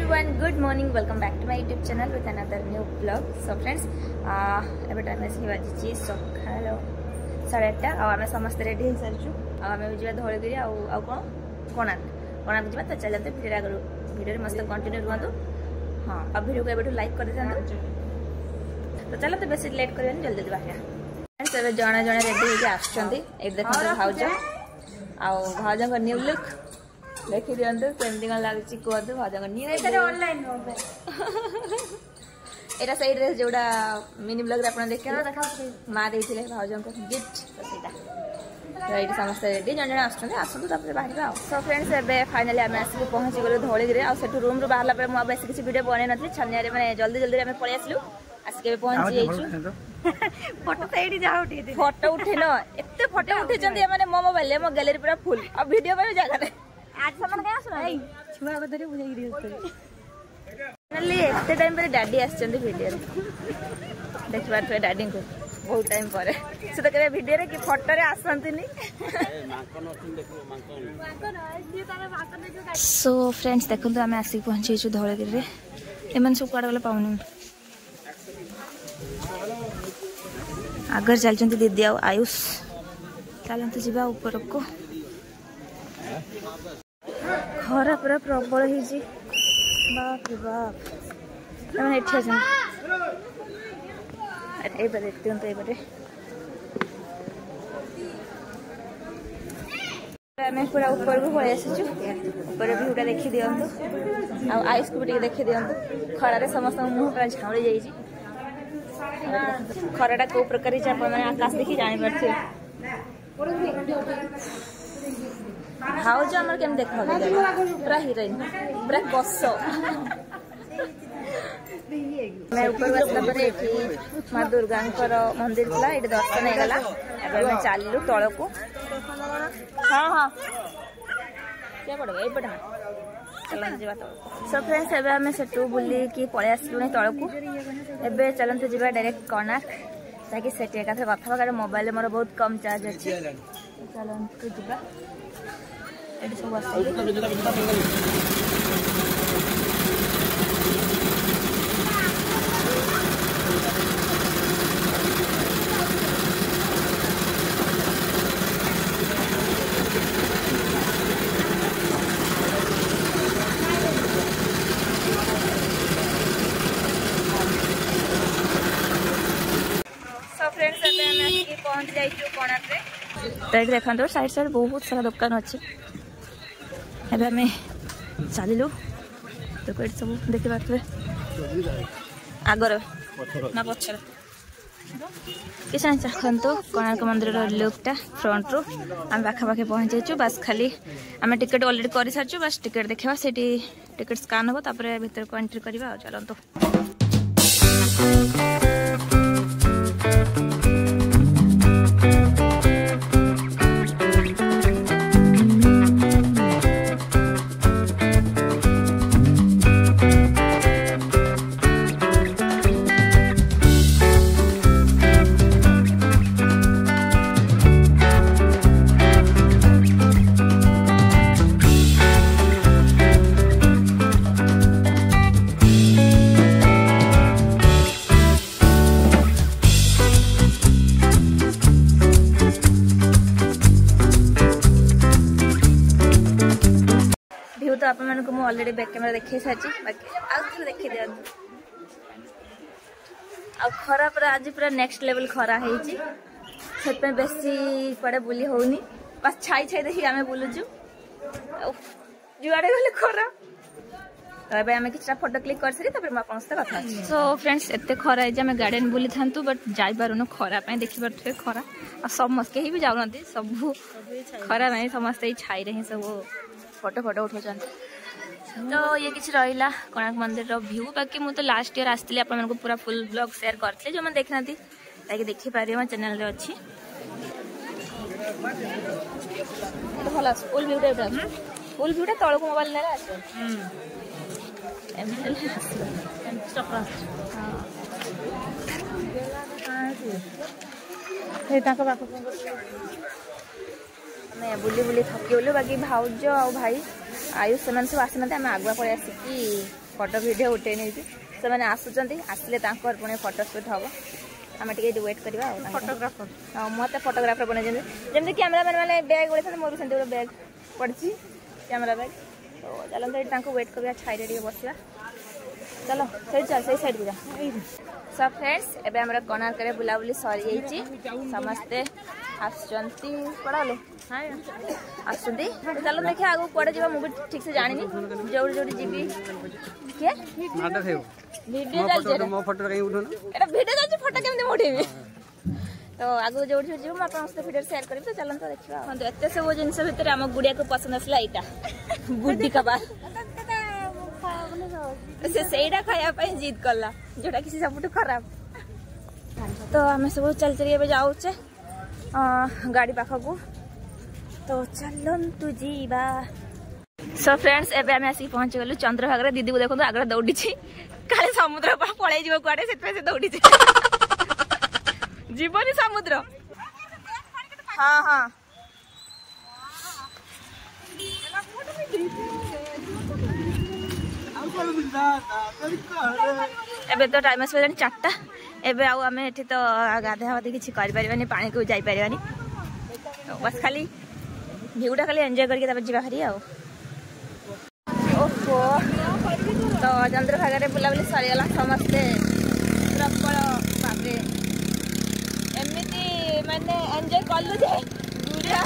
everyone, good morning, welcome back to my YouTube channel with another new vlog. So friends, एबे time आसी बाजी सकाळ 8:30 आ आमे समस्त रेडी हो सारछु आ आमे जिबा धौलगिरी आ कोणार्क जिबा त चलते वीडियो मस्त कंटिन्यू रहंतु। हां अब वीडियो को एबेठु लाइक कर देथांतु। तो चलो तो बेसी लेट करबेन जल्दी जल्दी बाहर। फ्रेंड्स एबे जणा जणा रेडी हो के आछंती ए देखो भाउज आ भाउज को न्यू लुक देखी दियंतु केमती कौन लगुच कहतु भाज ऑनलाइन एटा सही ड्रेस जोड़ा मिनी ब्लॉग आप देखिए माँ देते भाज को गिफ्ट तो ये समस्त रेडी जन जन आसतु बाहर। सो फ्रेंड्स ए फाइनाली आम आसिक पहुँची गलु धौलगिरी आठ रूम रू बाहर पे मुझे बेस किसी वीडियो बन नी छानिया मैंने जल्दी जल्दी आम पलि आसलु आसिक पहुँची फोटो तो जा फोटो उठे न एत फोटो उठे मो मोबाइल मो गैलरी पूरा फुल अब वीडियो में जगह आज सामान क्या सुना छुआ को धरी बुझाई दी फाइनली एते टाइम पर डैडी आछंदी वीडियो देख बार तो डैडी को बहुत टाइम पर से तो करे वीडियो रे कि फोटो रे आसंती नी मांकन ओथिन देखो मांकन। सो फ्रेंड्स देखो तो हमें आसी पहुंची छु धौलगिरी रे एमन सब काड वाला पाउनी आगर चलचंती दीदी आ आयुष चलंत जीवा ऊपर को खरा पूरा प्रबल ही बाप रे बाप देखते हैं तो ये पूरा ऊपर को पलि आसी ऊपर भ्यूटा देखी दिंतु आयुष को भी देखी दिंतु खरारे समस्त मुह पूरा झाउली जाइए खराटा कौ प्रकार आकाश देखी जापर भाउज आमर केम देखा पूरा हिरोइन पूरा कस मैं ऊपर बसला माँ दुर्गा मंदिर था ये दर्शन होगला एवं चलू तल को हाँ हाँ क्या पड़ो ये पटा चलते जा तल। सो फ्रेंड्स एबे आमे सेटू बुली की पळि आसलुनी तल को एबे चलते जा डायरेक्ट कोणार्क ताकि सेठी एका कथा कारण मोबाइल मोर बहुत कम चार्ज अच्छी चलते जा एटी सब पहुंच जाइए कोणार्क रे देखा तो साइड साइड बहुत सारा दुकान अच्छे एबे हमें चलू तो कई सब देखी पारे आगर ना पचर किसी ना चाहतु कोणार्क मंदिर लुकटा फ्रंट रू आम पाखापाखि पहुँच जाइए बस खाली आम टिकेट ऑलरेडी कर सारी बस टिकेट देखा से टिकेट स्कान हम तापर भीतर को एंट्री करवा चलतु। तो आप मुझे ऑलरेडी बैक कैमेरा देखी सारी बाकी देखी दिखाँ आ खरा पूरा आज पूरा नेक्स्ट लेवल खरा है बेसी कड़े बुली होनी बस छाई छाई देखिए आम बुलुचु जुआड़े गले खरा तो ये आम कि फोटो क्लिक कर सारी कथा। सो फ्रेंड्स एत खरा है आम गार्डन बुली था बट जापारूनु खरा देखी पारे खरा आ समस्त कहीं भी जाऊना सब खरा ना समस्ते छाई ही सब फोटो फोटो उठा तो ये किसी रहा कोणार्क मंदिर व्यू बाकी मुझे तो लास्ट ईयर आसती आपको पूरा फुल ब्लॉग शेयर करते जो मैंने देखना ताकि देखिपारे मो चैनल रे अच्छी भल फुल व्यूटा तल को मोबाइल आम बुली बुली थकी गलु बाकी भाउज आ भाई आयुष से सब आसना आम आगुआ पलि आसिकी फोटो वीडियो उठे नहीं से मैंने आसुचंती आसले तांकर पुणे फोटो शूट हम आम टे वेट करवा फोटोग्राफर हाँ मत फोटोग्राफर बन जमी कैमेरामैन मैंने बैग उड़े मोर से बैग पड़ी कैमेरा बैग तो चलो वेट करवा छाई टे बसला चलो सही चल सही साइड को जा सब फ्रेंड्स एबे हमरा कोणार्क रे बुलाबुली सरी जाइए समस्ते आसुचंती पड़ा लो हाँ आसुचंती चलो देखिए आगो कुआडे जीवा मु ठीक से जानिनी जोड़ी जोड़ी जीवी के नाटक है वीडियो चल मो फोटो कहीं उठो ना एटा वीडियो चल फोटो केमते उठेबी तो आगो जोड़ी जोड़ी जीव आपन से वीडियो शेयर करबी तो चलन तो देखिबा हां तो एते सब जिंस भीतर हम गुडिया को पसंद असला एटा बुड्डी कबा से सेइडा खाया पे जिद करला जोटा किसी सबटू खराब तो आम सब चल चल ए जाऊचे गाड़ी पाखक तो चलतु जीवा सो फ्रेंड्स एबे आम आसिक पहुंची गलु चंद्रभागा दीदी को देखो आगे दौड़ी काले समुद्र पड़े जीव कुआडे से दौड़ी जीवनी समुद्र हाँ हाँ एबे तो टाइम आस 4टा एबे आउ आमे एठी तो गाधा हाथी किछि करि परिबानी पानी को जाई परिबानी तो बस खाली व्यूटा खाली एंजॉय करके तब जीवा खरी आउ ओहो तो चंद्रभागा रे बुलाबुली सरी गला समस्ते प्रबल बापरे एमिति माने एंजॉय करलु जे गुडिया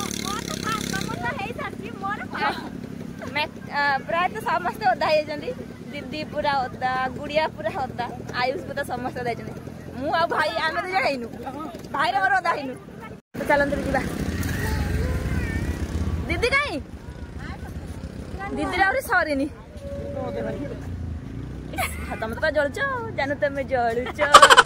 मैं प्राय तो समस्ते ओदा हे दीदी पूरा ओदा गुड़िया पूरा ओदा आयुष पूरा समस्त ओदा मु आ भाई आमे तो जाइनु भाई रे मोर ओदा हिनु तो चलंतु जीवा दीदी काई दीदी रे सरीनी तुम तो जलच जानु तुम जलुच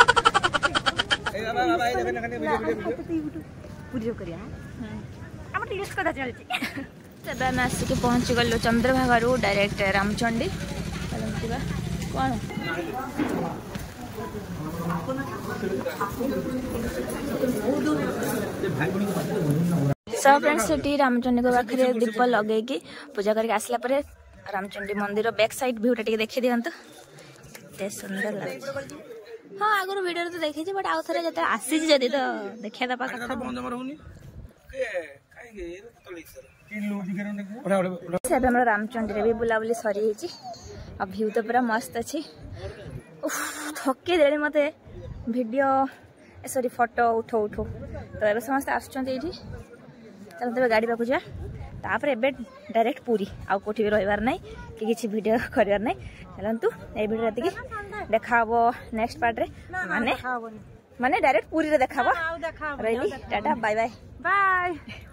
वीडियो करिया हम रील्स कदा चलची तब आम आसिक पहुँची गलु चंद्रभागा डायरेक्ट रामचंडी कौन सब फ्रेंड्स से रामचंडी को पाखे दीप लगे पूजा करके आसला परे रामचंडी मंदिर बैक साइड भ्यूटा टे देखी दिखाँ सुंदर लगे हाँ आगुरी वीडियो तो देखी बट आउ थे जो आसी जदि तो देखा दबा रामचंडी भी बुलाबुली सरी आ भ्यू तो पूरा मस्त अच्छी थके दे मत वीडियो सॉरी फोटो उठो उठो तो ये समस्त आसुँच चलते गाड़ी पाक जा तापर एबे डायरेक्ट पूरी आउ कोठी भी रहिबार नै कि किछि वीडियो करिवार नै चलंतु ए वीडियो राति की देखाबो नेक्स्ट पार्ट रे माने डायरेक्ट पूरी रे देखाबो रहिली टाटा बाय बाय बाय।